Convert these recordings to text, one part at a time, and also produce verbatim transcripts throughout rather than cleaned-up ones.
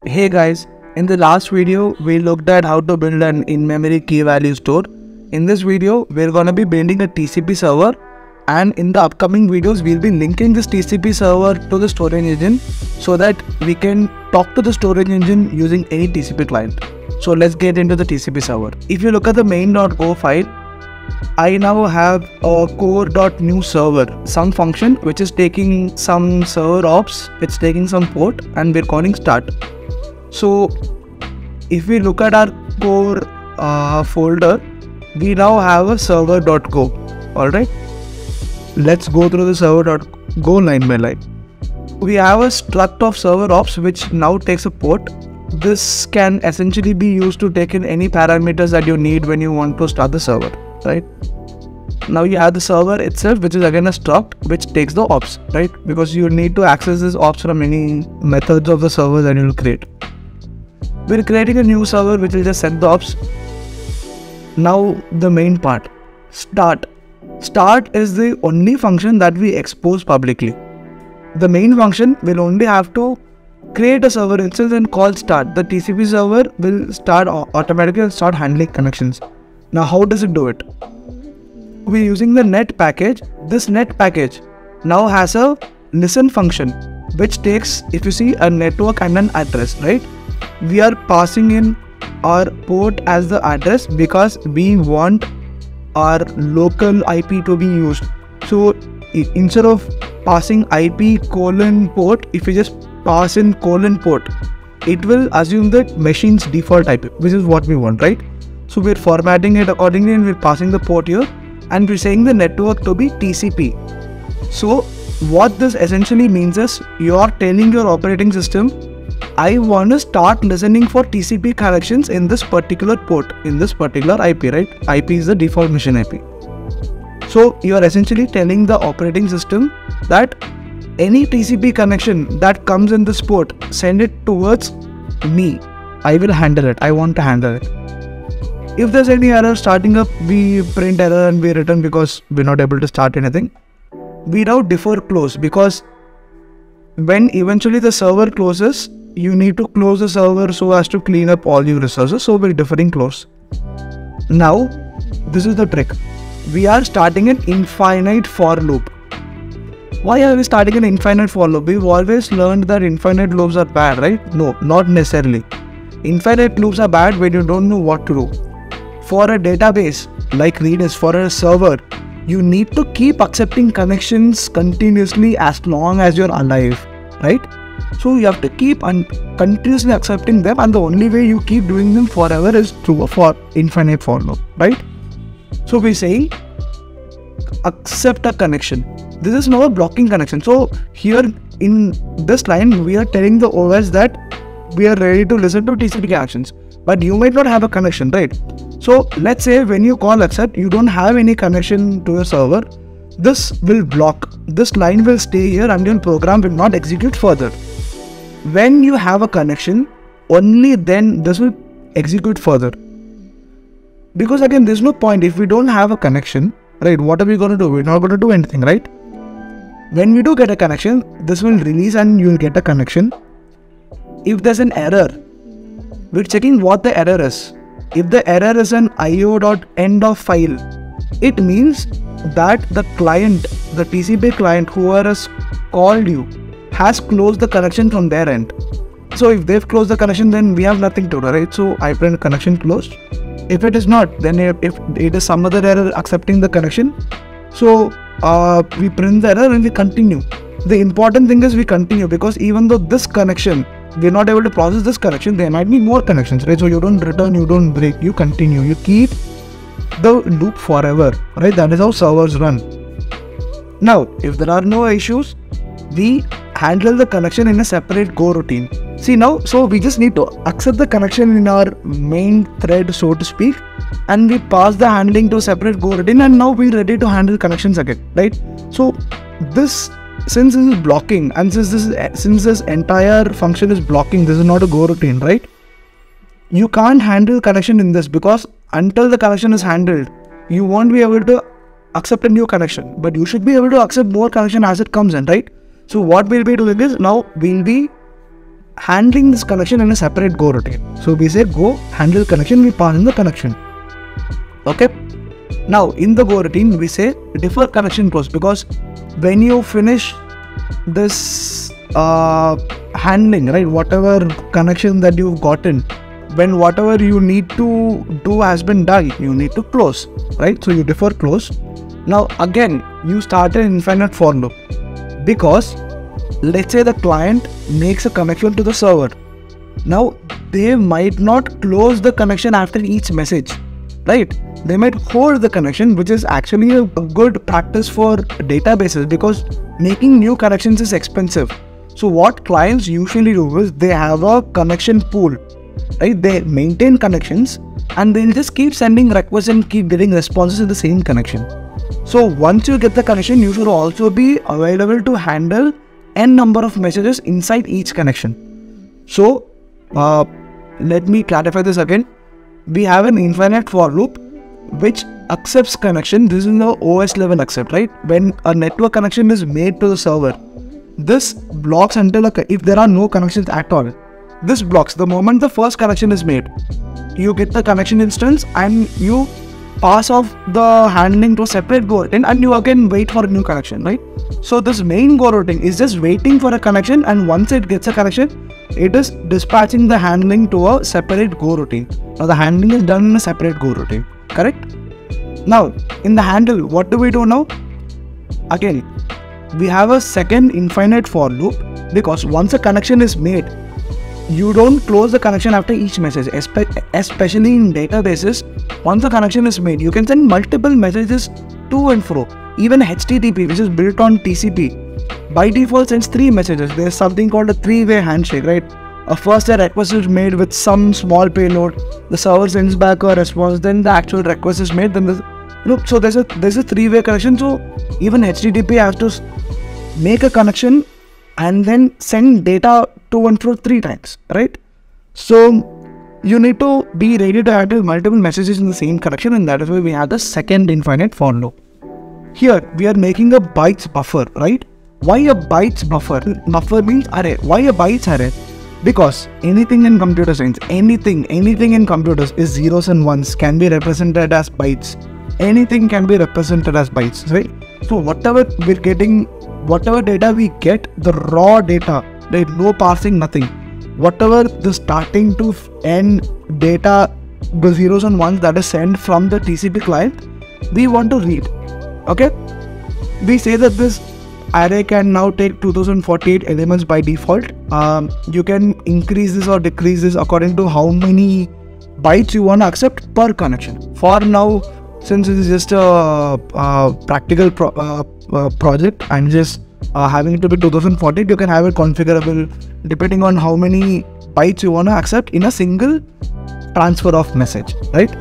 Hey guys, in the last video we looked at how to build an in-memory key value store. In this video we're gonna be building a T C P server, and in the upcoming videos we'll be linking this T C P server to the storage engine so that we can talk to the storage engine using any T C P client. So let's get into the T C P server. If you look at the main dot go file, I now have a core.new server, some function which is taking some server ops, it's taking some port, and we're calling start. So if we look at our core uh, folder, we now have a server.go. Alright, let's go through the server.go line by line. We have a struct of server ops which now takes a port. This can essentially be used to take in any parameters that you need when you want to start the server. Right, now you have the server itself, which is again a struct which takes the ops, right, because you need to access this ops from any methods of the server that you will create. We're creating a new server which will just set the ops. Now the main part, start. Start is the only function that we expose publicly. The main function will only have to create a server instance and call start. The T C P server will start automatically and start handling connections. Now how does it do it? We're using the net package. This net package now has a listen function which takes, if you see, a network and an address, right? We are passing in our port as the address because we want our local I P to be used. So instead of passing I P colon port, if you just pass in colon port, it will assume that machine's default I P, which is what we want, right? So we're formatting it accordingly and we're passing the port here, and we're saying the network to be T C P. So what this essentially means is you're telling your operating system, I want to start listening for T C P connections in this particular port, in this particular I P, right? I P is the default machine I P. So you're essentially telling the operating system that any T C P connection that comes in this port, send it towards me. I will handle it. I want to handle it. If there's any error starting up, we print error and we return because we're not able to start anything. We now defer close because when eventually the server closes, you need to close the server so as to clean up all your resources. So we're deferring close. Now, this is the trick. We are starting an infinite for loop. Why are we starting an infinite for loop? We've always learned that infinite loops are bad, right? No, not necessarily. Infinite loops are bad when you don't know what to do. For a database like Redis, for a server, you need to keep accepting connections continuously as long as you're alive, right? So you have to keep un continuously accepting them, and the only way you keep doing them forever is through a for infinite for loop, right? So we're saying accept a connection. This is now a blocking connection. So here in this line, we are telling the O S that we are ready to listen to T C P connections, but you might not have a connection, right? So let's say when you call accept, you don't have any connection to your server. This will block. This line will stay here and your program will not execute further. When you have a connection, only then this will execute further. Because again, there's no point if we don't have a connection, right? What are we going to do? We're not going to do anything, right? When we do get a connection, this will release and you will get a connection. If there's an error, we're checking what the error is. If the error is an io.end of file, it means that the client, the T C P client, whoever has called you, has closed the connection from their end. So if they've closed the connection, then we have nothing to do, right? So I print connection closed. If it is not, then if, if it is some other error accepting the connection, so uh, we print the error and we continue. The important thing is we continue, because even though this connection, we're not able to process this connection, there might be more connections, right? So you don't return, you don't break, you continue, you keep the loop forever, right? That is how servers run. Now, if there are no issues, we handle the connection in a separate Go routine. See now, so we just need to accept the connection in our main thread, so to speak, and we pass the handling to a separate Go routine, and now we're ready to handle connections again, right? So this, since this is blocking, and since this is, since this entire function is blocking, this is not a Go routine, right? You can't handle connection in this, because until the connection is handled, you won't be able to accept a new connection, but you should be able to accept more connection as it comes in, right? So what we'll be doing is, now we'll be handling this connection in a separate go routine. So we say go handle connection, we pass in the connection. Okay. Now in the go routine, we say defer connection close, because when you finish this uh, handling, right, whatever connection that you've gotten, when whatever you need to do has been done, you need to close, right? So you defer close. Now again, you start an infinite for loop, because let's say the client makes a connection to the server. Now they might not close the connection after each message, right? They might hold the connection, which is actually a good practice for databases, because making new connections is expensive. So what clients usually do is they have a connection pool, right? They maintain connections and they'll just keep sending requests and keep getting responses in the same connection. So once you get the connection, you should also be available to handle n number of messages inside each connection. So uh, let me clarify this again. We have an infinite for loop which accepts connection. This is the O S level accept, right? When a network connection is made to the server, this blocks until a, if there are no connections at all. This blocks the moment the first connection is made. You get the connection instance and you pass off the handling to a separate go routine, and you again wait for a new connection, right? So this main go routine is just waiting for a connection, and once it gets a connection, it is dispatching the handling to a separate go routine. Now the handling is done in a separate go routine, correct? Now in the handle, what do we do now? Again, we have a second infinite for loop, because once a connection is made, you don't close the connection after each message, especially in databases. Once a connection is made, you can send multiple messages to and fro. Even H T T P, which is built on T C P, by default sends three messages. There's something called a three-way handshake, right? A first a request is made with some small payload, the server sends back a response, then the actual request is made, then the you know, so there's a there's a three-way connection. So even H T T P has to make a connection and then send data to and fro three times, right? So you need to be ready to handle multiple messages in the same connection, and that is why we have the second infinite for loop. Here we are making a bytes buffer, right? Why a bytes buffer? Buffer means array. Why a bytes array? Because anything in computer science, anything, anything in computers is zeros and ones can be represented as bytes. Anything can be represented as bytes, right? So whatever we're getting, whatever data we get, the raw data, right? No parsing, nothing. Whatever the starting to end data, the zeros and ones that is sent from the T C P client, we want to read. Okay? We say that this array can now take two thousand forty-eight elements by default. Um, you can increase this or decrease this according to how many bytes you want to accept per connection. For now, since it is just a, a practical pro, uh, uh, project, I'm just uh, having it to be two thousand forty-eight. You can have it configurable depending on how many bytes you want to accept in a single transfer of message, right?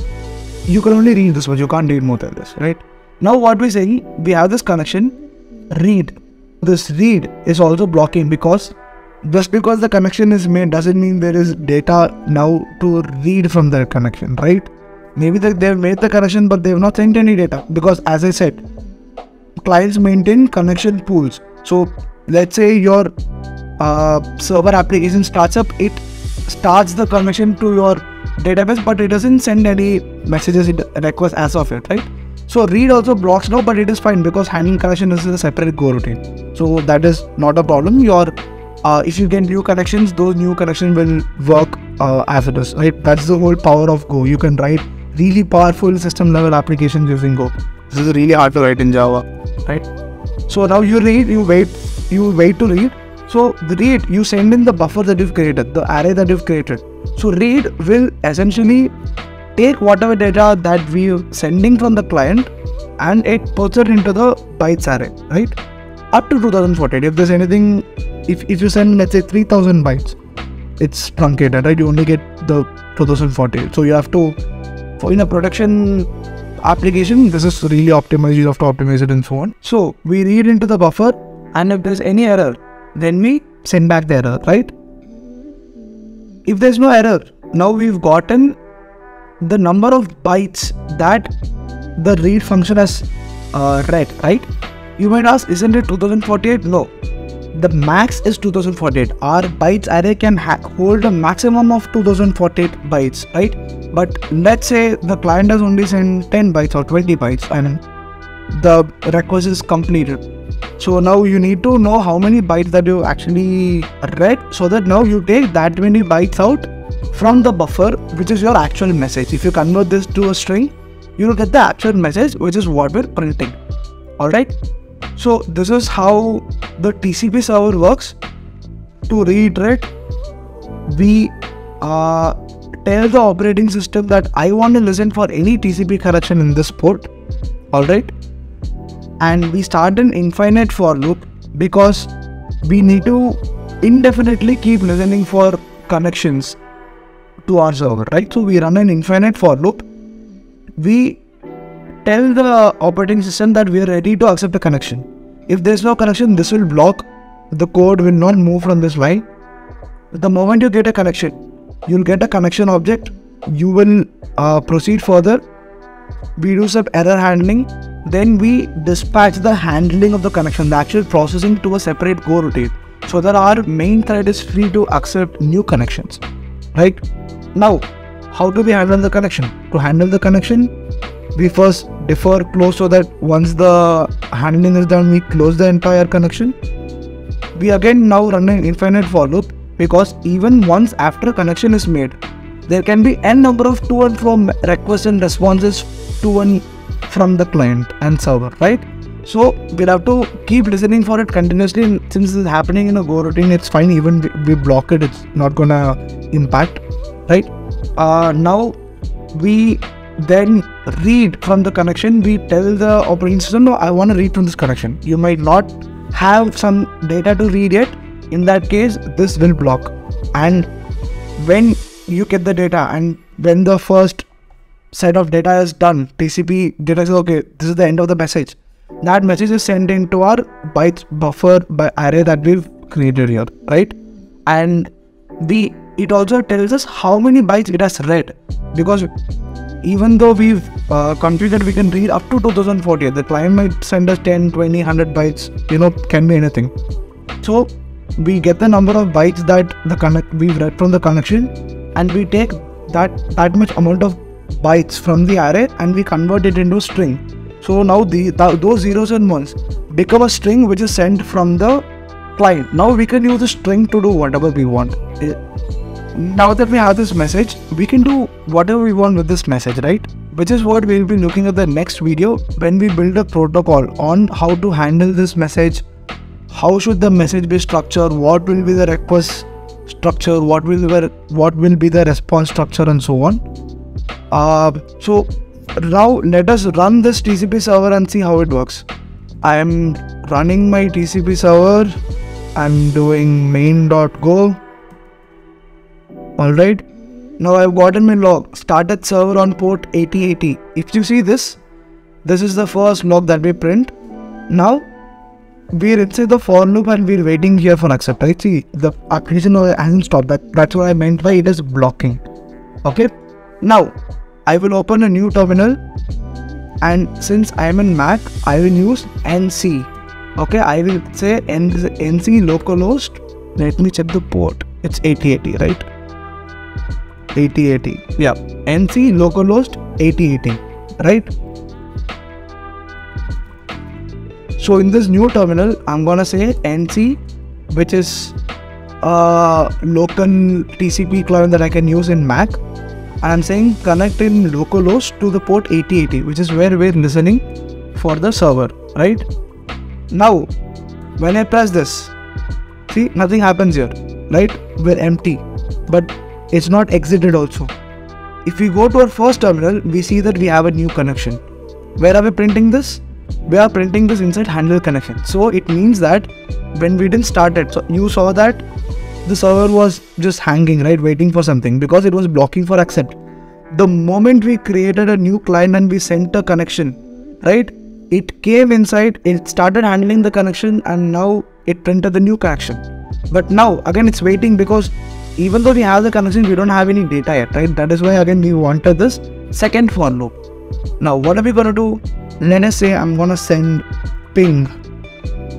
You can only read this much, you can't read more than this, right? Now what we're saying, we have this connection, read. This read is also blocking, because just because the connection is made doesn't mean there is data now to read from the connection, right? Maybe they've made the connection but they've not sent any data, because as I said, clients maintain connection pools. So let's say your uh, server application starts up, it starts the connection to your database, but it doesn't send any messages, it requests as of it, right? So read also blocks now, but it is fine because handling connection is a separate go routine. So that is not a problem. Your uh, if you get new connections, those new connections will work uh, as it is, right? That's the whole power of Go. You can write really powerful system level applications using Go. This is really hard to write in Java, right? So now you read, you wait, you wait to read. So the read, you send in the buffer that you've created, the array that you've created. So read will essentially take whatever data that we're sending from the client and it puts it into the bytes array, right? Up to two thousand forty-eight. If there's anything, if, if you send, let's say, three thousand bytes, it's truncated, right? You only get the two thousand forty-eight. So you have to, for in a production application, this is really optimized. You have to optimize it and so on. So we read into the buffer, and if there's any error, then we send back the error, right? If there's no error, now we've gotten the number of bytes that the read function has uh, read, right? You might ask, isn't it two thousand forty-eight? No. the max is two thousand forty-eight. Our bytes array can hold a maximum of two thousand forty-eight bytes, right? But let's say the client has only sent ten bytes or twenty bytes and the request is completed. So now you need to know how many bytes that you actually read, so that now you take that many bytes out from the buffer, which is your actual message. If you convert this to a string, you will get the actual message, which is what we're printing. Alright. So this is how the T C P server works. To reiterate, we uh, tell the operating system that I want to listen for any T C P connection in this port. Alright. And we start an infinite for loop because we need to indefinitely keep listening for connections to our server, right? So we run an infinite for loop. We tell the operating system that we are ready to accept a connection. If there is no connection, this will block. The code will not move from this line. The moment you get a connection, you will get a connection object. You will uh, proceed further. We do some error handling. Then we dispatch the handling of the connection, the actual processing, to a separate go routine, so that our main thread is free to accept new connections. Right? Now, how do we handle the connection? To handle the connection, we first defer close, so that once the handling is done, we close the entire connection. We again now run an infinite for loop, because even once after a connection is made, there can be n number of to and from requests and responses to and from the client and server, right? So we'll have to keep listening for it continuously, and since this is happening in a go routine, it's fine. Even we block it, it's not gonna impact, right? Uh, now we then read from the connection. We tell the operating system, no, I want to read from this connection. You might not have some data to read yet. In that case, this will block. And when you get the data, and when the first set of data is done, T C P data says, okay, this is the end of the message. That message is sent into our bytes buffer by array that we've created here, right? And the it also tells us how many bytes it has read, because even though we've uh, configured we can read up to two thousand forty-eight, the client might send us ten, twenty, one hundred bytes, you know, can be anything. So we get the number of bytes that the connect we've read from the connection, and we take that that much amount of bytes from the array and we convert it into a string. So now the, the those zeros and ones become a string which is sent from the client. Now we can use the string to do whatever we want. Now that we have this message, we can do whatever we want with this message, right? Which is what we'll be looking at the next video, when we build a protocol on how to handle this message. How should the message be structured? What will be the request structure? What will be what will be the response structure, and so on. Uh, so now let us run this T C P server and see how it works. I am running my T C P server. I'm doing main.go. Alright. Now I've gotten my log. Started server on port eighty eighty. If you see this, this is the first log that we print. Now we're inside the for loop and we're waiting here for accept. Right? See, the application hasn't stopped. That, that's what I meant by it is blocking. Okay. Now I will open a new terminal, and since I am in Mac, I will use N C. Okay, I will say N C localhost. Let me check the port. It's eighty eighty, right? eighty eighty. Yeah, N C localhost eighty eighty, right? So in this new terminal, I'm gonna say N C, which is a local T C P client that I can use in Mac. And I'm saying connect in localhost to the port eighty eighty, which is where we're listening for the server, right? Now, when I press this, see, nothing happens here, right? We're empty, but it's not exited also. If we go to our first terminal, we see that we have a new connection. Where are we printing this? We are printing this inside handle connection. So it means that when we didn't start it, so you saw that the server was just hanging, right, waiting for something because it was blocking for accept. The moment we created a new client and we sent a connection, right, it came inside, it started handling the connection, and now it printed the new connection. But now again it's waiting because even though we have the connection, we don't have any data yet, right? That is why again we wanted this second for loop. Now what are we gonna do? Let us say I'm gonna send ping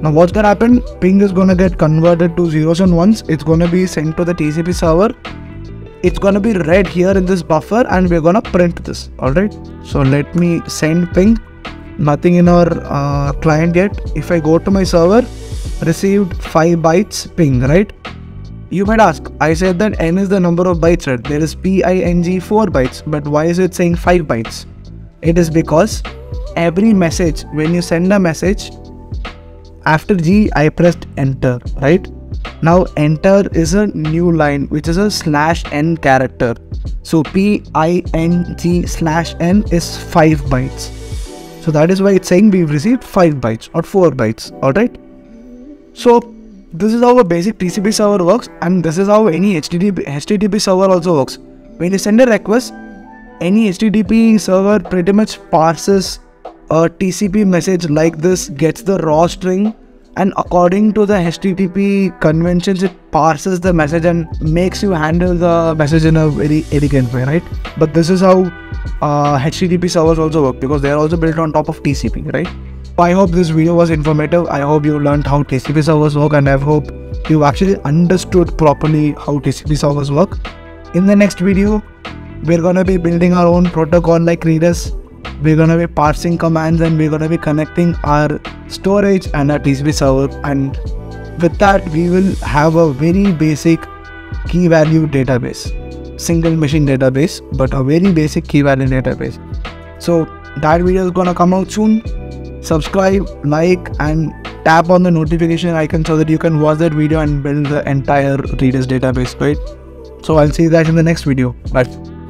Now what's gonna happen? Ping is gonna get converted to zeros and ones. It's gonna be sent to the T C P server. It's gonna be read here in this buffer and we're gonna print this. Alright. So let me send ping. Nothing in our uh, client yet. If I go to my server, received five bytes ping, right? You might ask, I said that n is the number of bytes, right? There is ping four bytes, but why is it saying five bytes? It is because every message, when you send a message, after G, I pressed enter, right? Now enter is a new line, which is a slash n character. So ping slash n is five bytes. So that is why it's saying we've received five bytes or four bytes, alright? So this is how a basic T C P server works, and this is how any H T T P, H T T P server also works. When you send a request, any H T T P server pretty much parses a T C P message like this, gets the raw string, and according to the H T T P conventions, it parses the message and makes you handle the message in a very elegant way, right? But this is how uh, H T T P servers also work, because they are also built on top of T C P, right? I hope this video was informative. I hope you learned how T C P servers work, and I hope you actually understood properly how T C P servers work. In the next video, we're gonna be building our own protocol like Redis. We're gonna be parsing commands, and we're gonna be connecting our storage and our T C P server. And with that, we will have a very basic key value database, single machine database, but a very basic key value database. So that video is gonna come out soon. Subscribe, like, and tap on the notification icon so that you can watch that video and build the entire Redis database, right? So I'll see you guys in the next video. Bye.